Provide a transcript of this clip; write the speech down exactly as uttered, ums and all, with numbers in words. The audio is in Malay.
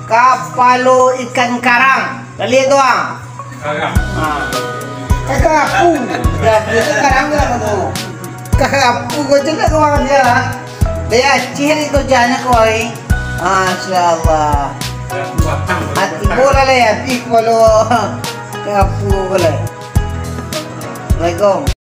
Kapalo ikan karang. Kali itu ah. Karang. Ah. Kakapu. Ya, itu karang lah kamu. Kakapu kau cakap kau makan dia lah. Dia cihir itu jana kau ini. Masya Allah. Hati bola lah ya. Pik bolo. Kakapu boleh. Assalamualaikum.